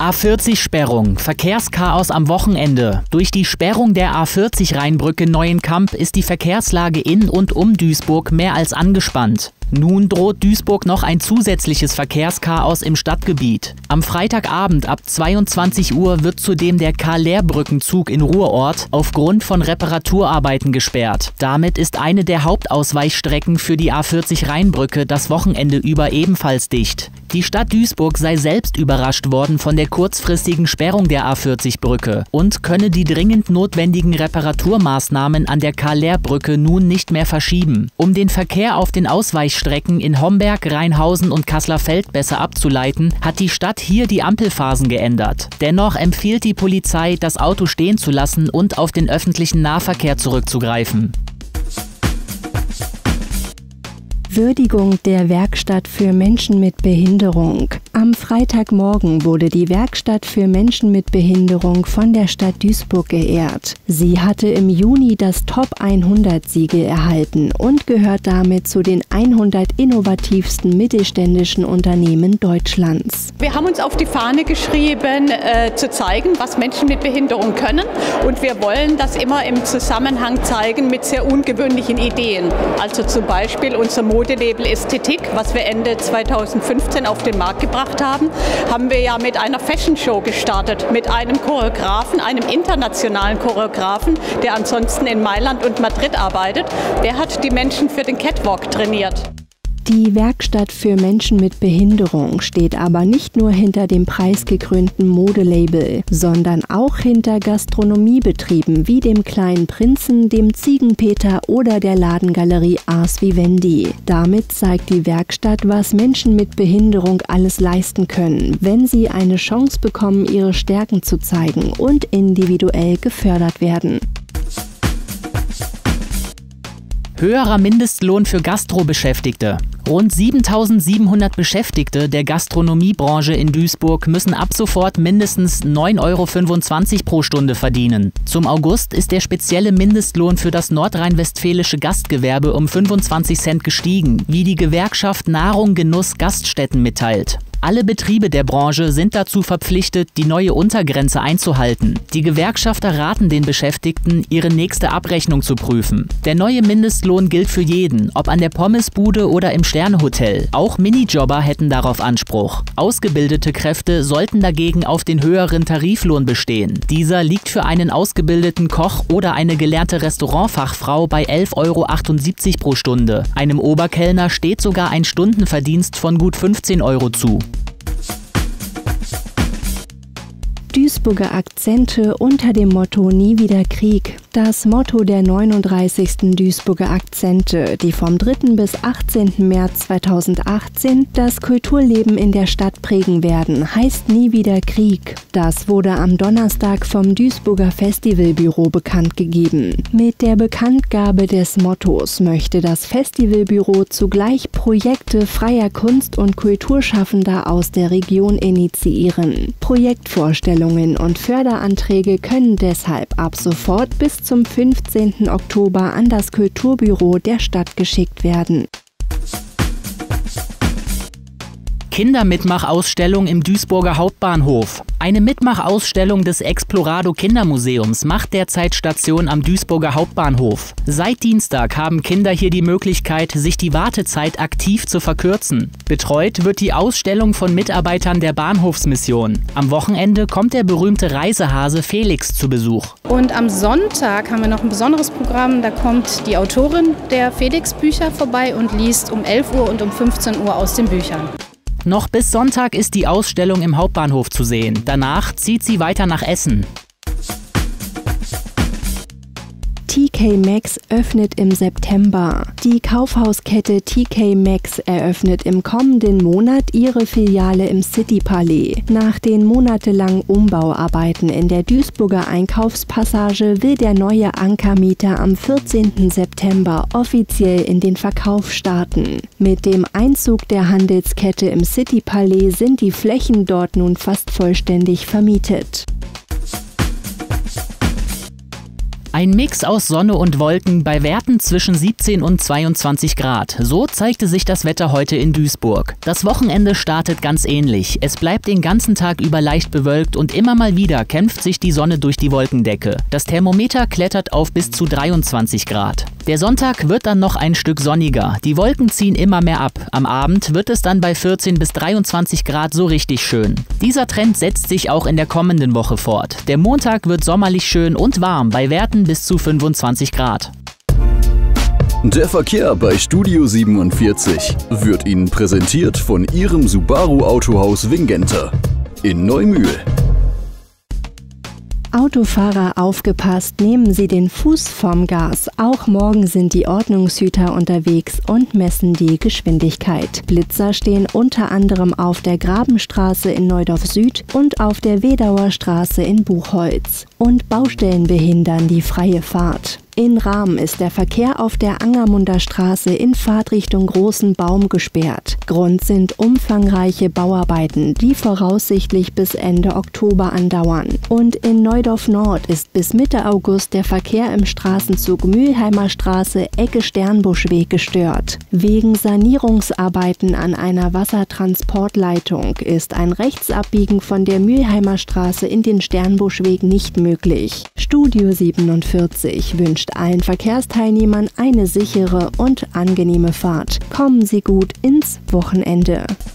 A40-Sperrung, Verkehrschaos am Wochenende. Durch die Sperrung der A40-Rheinbrücke Neuenkamp ist die Verkehrslage in und um Duisburg mehr als angespannt. Nun droht Duisburg noch ein zusätzliches Verkehrschaos im Stadtgebiet. Am Freitagabend ab 22 Uhr wird zudem der Karl-Lehr-Brückenzug in Ruhrort aufgrund von Reparaturarbeiten gesperrt. Damit ist eine der Hauptausweichstrecken für die A40-Rheinbrücke das Wochenende über ebenfalls dicht. Die Stadt Duisburg sei selbst überrascht worden von der kurzfristigen Sperrung der A40-Brücke und könne die dringend notwendigen Reparaturmaßnahmen an der Karl-Lehr-Brücke nun nicht mehr verschieben. Um den Verkehr auf den Ausweichstrecken in Homberg, Rheinhausen und Kassler-Feld besser abzuleiten, hat die Stadt hier die Ampelphasen geändert. Dennoch empfiehlt die Polizei, das Auto stehen zu lassen und auf den öffentlichen Nahverkehr zurückzugreifen. Würdigung der Werkstatt für Menschen mit Behinderung. Am Freitagmorgen wurde die Werkstatt für Menschen mit Behinderung von der Stadt Duisburg geehrt. Sie hatte im Juni das Top 100-Siegel erhalten und gehört damit zu den 100 innovativsten mittelständischen Unternehmen Deutschlands. Wir haben uns auf die Fahne geschrieben, zu zeigen, was Menschen mit Behinderung können. Und wir wollen das immer im Zusammenhang zeigen mit sehr ungewöhnlichen Ideen. Also zum Beispiel unser Modelabel Ästhetik, was wir Ende 2015 auf den Markt gebracht haben, haben wir ja mit einer Fashion Show gestartet, mit einem Choreografen, einem internationalen Choreografen, der ansonsten in Mailand und Madrid arbeitet. Der hat die Menschen für den Catwalk trainiert. Die Werkstatt für Menschen mit Behinderung steht aber nicht nur hinter dem preisgekrönten Modelabel, sondern auch hinter Gastronomiebetrieben wie dem Kleinen Prinzen, dem Ziegenpeter oder der Ladengalerie Ars Vivendi. Damit zeigt die Werkstatt, was Menschen mit Behinderung alles leisten können, wenn sie eine Chance bekommen, ihre Stärken zu zeigen und individuell gefördert werden. Höherer Mindestlohn für Gastrobeschäftigte. Rund 7.700 Beschäftigte der Gastronomiebranche in Duisburg müssen ab sofort mindestens 9,25 € pro Stunde verdienen. Zum August ist der spezielle Mindestlohn für das nordrhein-westfälische Gastgewerbe um 25 Cent gestiegen, wie die Gewerkschaft Nahrung, Genuss, Gaststätten mitteilt. Alle Betriebe der Branche sind dazu verpflichtet, die neue Untergrenze einzuhalten. Die Gewerkschafter raten den Beschäftigten, ihre nächste Abrechnung zu prüfen. Der neue Mindestlohn gilt für jeden, ob an der Pommesbude oder im Sternehotel. Auch Minijobber hätten darauf Anspruch. Ausgebildete Kräfte sollten dagegen auf den höheren Tariflohn bestehen. Dieser liegt für einen ausgebildeten Koch oder eine gelernte Restaurantfachfrau bei 11,78 € pro Stunde. Einem Oberkellner steht sogar ein Stundenverdienst von gut 15 € zu. Duisburger Akzente unter dem Motto Nie wieder Krieg. Das Motto der 39. Duisburger Akzente, die vom 3. bis 18. März 2018 das Kulturleben in der Stadt prägen werden, heißt Nie wieder Krieg. Das wurde am Donnerstag vom Duisburger Festivalbüro bekannt gegeben. Mit der Bekanntgabe des Mottos möchte das Festivalbüro zugleich Projekte freier Kunst- und Kulturschaffender aus der Region initiieren. Projektvorstellungen und Förderanträge können deshalb ab sofort bis zum 15. Oktober an das Kulturbüro der Stadt geschickt werden. Kindermitmachausstellung im Duisburger Hauptbahnhof. Eine Mitmachausstellung des Explorado Kindermuseums macht derzeit Station am Duisburger Hauptbahnhof. Seit Dienstag haben Kinder hier die Möglichkeit, sich die Wartezeit aktiv zu verkürzen. Betreut wird die Ausstellung von Mitarbeitern der Bahnhofsmission. Am Wochenende kommt der berühmte Reisehase Felix zu Besuch. Und am Sonntag haben wir noch ein besonderes Programm. Da kommt die Autorin der Felix-Bücher vorbei und liest um 11 Uhr und um 15 Uhr aus den Büchern. Noch bis Sonntag ist die Ausstellung im Hauptbahnhof zu sehen. Danach zieht sie weiter nach Essen. TK Maxx öffnet im September. Die Kaufhauskette TK Maxx eröffnet im kommenden Monat ihre Filiale im City-Palais. Nach den monatelangen Umbauarbeiten in der Duisburger Einkaufspassage will der neue Ankermieter am 14. September offiziell in den Verkauf starten. Mit dem Einzug der Handelskette im City-Palais sind die Flächen dort nun fast vollständig vermietet. Ein Mix aus Sonne und Wolken bei Werten zwischen 17 und 22 Grad. So zeigte sich das Wetter heute in Duisburg. Das Wochenende startet ganz ähnlich. Es bleibt den ganzen Tag über leicht bewölkt und immer mal wieder kämpft sich die Sonne durch die Wolkendecke. Das Thermometer klettert auf bis zu 23 Grad. Der Sonntag wird dann noch ein Stück sonniger. Die Wolken ziehen immer mehr ab. Am Abend wird es dann bei 14 bis 23 Grad so richtig schön. Dieser Trend setzt sich auch in der kommenden Woche fort. Der Montag wird sommerlich schön und warm bei Werten bis zu 25 Grad. Der Verkehr bei Studio 47 wird Ihnen präsentiert von Ihrem Subaru Autohaus Wingenter in Neumühl. Autofahrer aufgepasst, nehmen Sie den Fuß vom Gas. Auch morgen sind die Ordnungshüter unterwegs und messen die Geschwindigkeit. Blitzer stehen unter anderem auf der Grabenstraße in Neudorf Süd und auf der Wedauer Straße in Buchholz. Und Baustellen behindern die freie Fahrt. In Rahm ist der Verkehr auf der Angermunder Straße in Fahrtrichtung Großen Baum gesperrt. Grund sind umfangreiche Bauarbeiten, die voraussichtlich bis Ende Oktober andauern. Und in Neudorf Nord ist bis Mitte August der Verkehr im Straßenzug Mülheimer Straße Ecke Sternbuschweg gestört. Wegen Sanierungsarbeiten an einer Wassertransportleitung ist ein Rechtsabbiegen von der Mülheimer Straße in den Sternbuschweg nicht möglich. Studio 47 wünscht allen Verkehrsteilnehmern eine sichere und angenehme Fahrt. Kommen Sie gut ins Wochenende.